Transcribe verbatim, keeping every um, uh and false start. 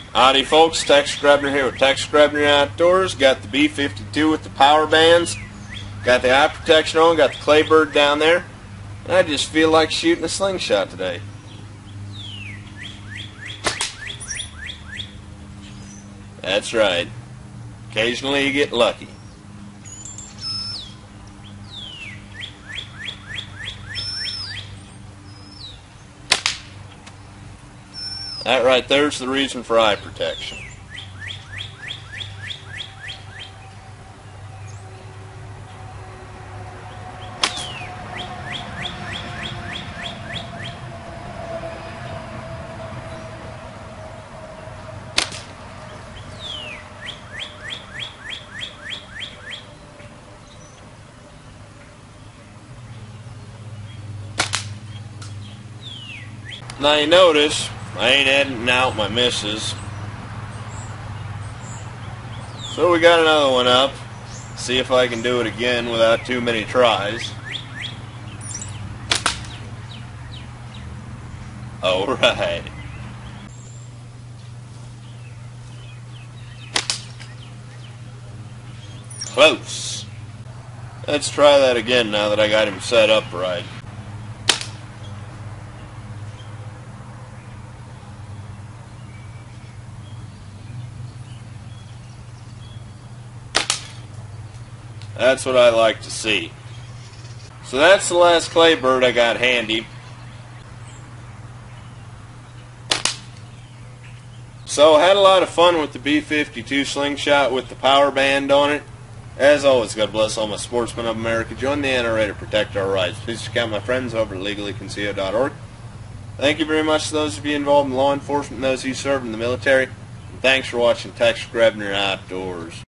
Howdy folks, Tex Grebner here with Tex Grebner Outdoors. Got the B fifty-two with the power bands. Got the eye protection on, got the Claybird down there. And I just feel like shooting a slingshot today. That's right. Occasionally you get lucky. That right there's the reason for eye protection. Now you notice I ain't editing out my misses. So we got another one up. See if I can do it again without too many tries. Alright. Close. Let's try that again now that I got him set up right. That's what I like to see. So that's the last Claybird I got handy. So I had a lot of fun with the B fifty-two slingshot with the power band on it. As always, God bless all my sportsmen of America. Join the N R A to protect our rights. Please check out my friends over at legally concealed dot org. Thank you very much to those of you involved in law enforcement and those of you serve in the military. And thanks for watching Tex Grebner Outdoors.